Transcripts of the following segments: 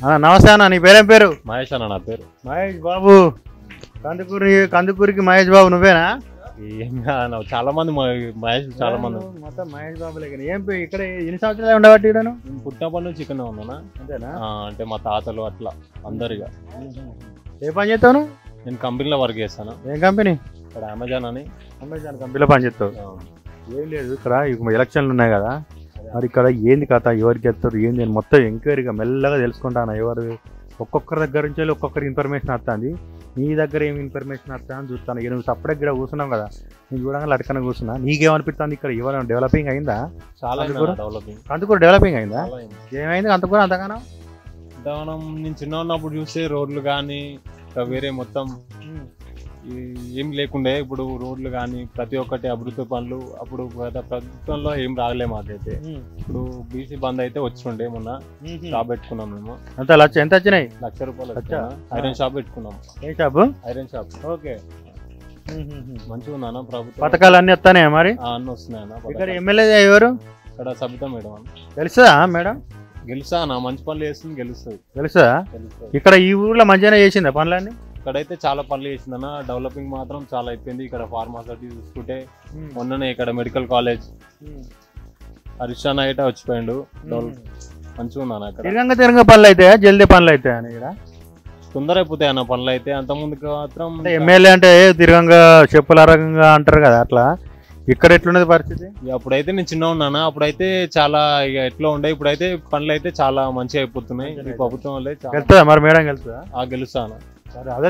నమస్తే అన్న, నీ పేరేం పేరు? మహేష్ అన్న నా పేరు. మహేష్ బాబు. కందుకూరికి మహేష్ బాబు నువ్వేనా? చాలా మంది మహేష్, చాలా మంది మొత్తం మహేష్ బాబు లేక. ఏం ఇక్కడ ఎన్ని సంవత్సరాలు ఉండబట్టి నేను పుట్టినప్పటి నుంచి ఇక్కడ ఉన్నానా. అంతేనా? అంటే మా తాతలు అట్లా అందరిగా. ఏ పని చేస్తాను? నేను కంపెనీలో వర్క్ చేస్తాను. ఏం కంపెనీ? ఇక్కడ అమెజాన్ అని. అమెజాన్ కంపెనీలో పని చేస్తావు? ఏం లేదు, ఇక్కడ ఎలక్షన్లు ఉన్నాయి కదా, మరి ఇక్కడ ఏంది కథ, ఎవరికి ఎత్తారు ఏంది అని మొత్తం ఎంక్వైరీగా మెల్లగా తెలుసుకుంటాను. ఎవరు ఒక్కొక్కరి దగ్గర నుంచి ఒక్కొక్కరి ఇన్ఫర్మేషన్ వస్తుంది. నీ దగ్గర ఏమి ఇన్ఫర్మేషన్ వస్తా అని చూస్తాను. ఇక నువ్వు సపరేట్ ఇక్కడ కూర్చున్నావు కదా, నేను చూడగా లటకన కూర్చున్నా. నీకేమనిపిస్తుంది ఇక్కడ ఎవరైనా డెవలపింగ్ అయిందా? చాలా డెవలపింగ్. కందుకూరు డెవలపింగ్ అయిందా? ఏమైంది అంతకూర అంతగానో? నేను చిన్న ఉన్నప్పుడు చూస్తే రోడ్లు కానీ వేరే మొత్తం ఏం లేకుండే. ఇప్పుడు రోడ్లు కానీ ప్రతి ఒక్కటి అభివృద్ధి పనులు అప్పుడు గత ప్రభుత్వంలో ఏం రాగలే మాకైతే. ఇప్పుడు బీసీ బంద్ అయితే వచ్చిండే, మొన్న షాప్ పెట్టుకున్నాం మేము. ఎంత వచ్చినాయి? ₹1,00,000 ఐరన్ షాప్ పెట్టుకున్నాం. ఏ షాప్? Iron shop. ఓకే, మంచిగా ఉందా ప్రభుత్వం? పథకాలు అన్ని వస్తానే మరి? అన్ని వస్తున్నాయన్నా. ఇక్కడ ఎమ్మెల్యే ఎవరు? ఇక్కడ సబితా మేడం అని. తెలుసా మేడం? గెలుస్తా అన్న, మంచి పనులు చేస్తుంది, గెలుస్తుంది. తెలుసా? ఇక్కడ ఈ ఊర్లో మంచిగానే చేసిందా పనులన్నీ? ఇక్కడైతే చాలా పనులు చేసిందన్న. డెవలపింగ్ మాత్రం చాలా అయిపోయింది. ఇక్కడ ఫార్మాసిటీ చూసుకుంటే మొన్ననే ఇక్కడ మెడికల్ కాలేజ్ హరిశాన్ అయితే వచ్చిపోయిండు. మంచిగా ఉందన్న. అక్కడ తిరగ పనులు అయితే జల్దీ పనులు అయితే ఇక్కడ తొందర అయిపోతాయి అన్న పనులు అయితే. అంత ముందుకు మాత్రం ఎమ్మెల్యే అంటే తిరగంగా చెప్పుల రకంగా అంటారు కదా, అట్లా ఇక్కడ ఎట్లున్నది పరిస్థితి? అప్పుడైతే నేను చిన్న ఉన్నాను, అప్పుడైతే చాలా ఇక ఎట్లా ఉండే. ఇప్పుడైతే పనులు అయితే చాలా మంచిగా అయిపోతున్నాయి. ఈ ప్రభుత్వం వల్లే. గెలుస్తుందా మరి మేడం? గెలుస్తాను. సరే, అదే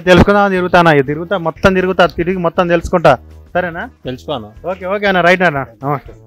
తెలుసుకుందాం. మొత్తం తిరిగి మొత్తం తెలుసుకుంటా. సరేనా? తెలుసుకోనా? ఓకే ఓకే అన్న, రైట్ అన్న, నమస్తే.